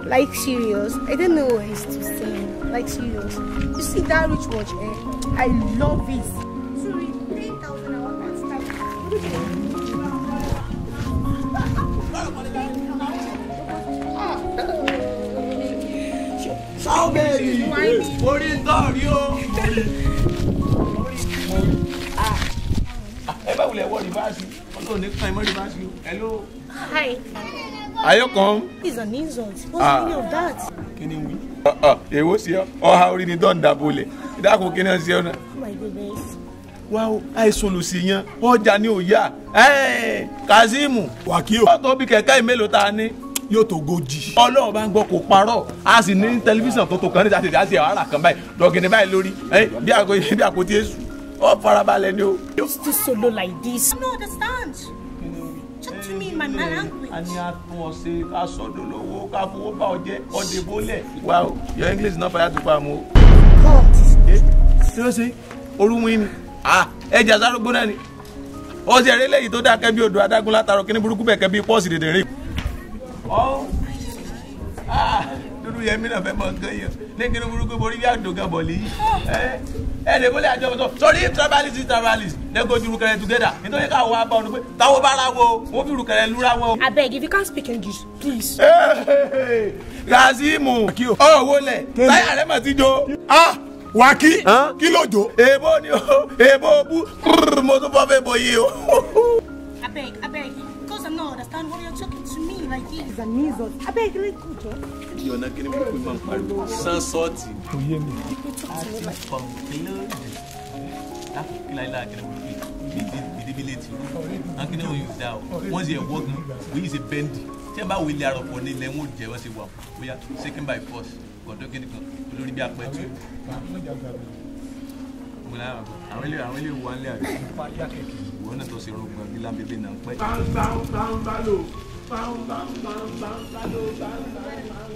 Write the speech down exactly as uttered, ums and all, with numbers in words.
Like serious? I don't know what it's to say. Like serious? You see that rich watch, eh? I love it. Sorry, ten thousand I want that stuff. How many? What is that, yo? Hello. Hi. Are you come? It's an insult. What's Ah. the meaning of that? Can you win? Uh uh. It was here. Oh, how did you done that, bully? That could can see you. Oh my goodness. Wow, I solution. Oh, Jani, oh, yeah. Hey, Kazimu. Wakio. What to be kẹ̀kẹ́ mélòó ta ni? Yóò tó goji. Ọlọ́run bá ń gbọ́ kó parọ́. A sì ní tẹlifíṣàn tó tó kan ní àti àti àrà kan báyìí. Dọ̀gìnì báyìí lórí. Eh, bí àgọ́ bí àpótí Jésù. Ó farabalẹ̀ ni o. It's too solo like this. I don't understand. Talk to me in my language. A ní a tún ọ ṣe ká sọ́dọ̀ lówó ká fowó bá ọ jẹ́ ọdẹ bólẹ̀. Wow, your English is not fire to farm o. God. Eh, ṣé o ṣe? Orúwìn ni. Ah, ẹja sárógbó náà ni. Ó ṣe eré lẹ́yìn tó dákẹ́ bí odò adágún látàrọ kíní burúkú bẹ̀kẹ́ bí pọ́ọ̀sì dèdè rè. Ọ́ ah dúdú yẹmí náà fẹ́ mọ nǹkan yẹn ní kíní burúkú borí bí àdògán bọ̀ lì. Ẹ ẹ lè bọ́lẹ̀ àjọ bọ̀tọ̀ sọrí travelist is travelist they go to rukẹrẹ together nítorí káwọ́ wá bá ọdún pé táwọn bá ra wo wọ́n fi rukẹrẹ lúra wọn. Abeg, if you can't speak English, please. Kazimu ọ̀ wọlé táyà rẹ̀ mà ti jó. Ah! Waki! Kí ló jó? Èèbó ni o, èèbó bú, mo tún fọ́ fẹ́ bọ̀ yìí o. Abeg, abeg, because I don't understand what you're talking to me like this. It's an insult. Abeg, let go, Joe. Kí ọ̀nà kí ni mo pè máa ń pariwo? Sán sọ́ọ̀tì. Kò yé mi. Àti kọ̀ǹkìlóòdì. Kí láyé láàkì ni mo pè ìdíbílẹ̀tì. Àwọn kí ni wọ́n yóò dá o? Wọ́n ṣe ẹ̀wọ́ gan, wọ́n yìí ṣe bẹ́ndì. Tí ẹ bá wo ilé arọ̀pọ̀ ní ilẹ̀ wọn ò jẹ́ wọ́n ṣe wà. Bóyá second by force, kọ̀dọ̀ kí ni kan, olórí bí apẹ̀tù. Àwọn ilé àwọn ilé wà nílé àgbẹ̀. Ìwọ náà tó ṣe rògbòn bí lábẹ́bẹ́ náà pẹ́.